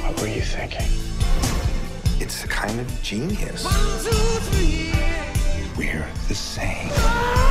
What were you thinking? It's a kind of genius. We're the same.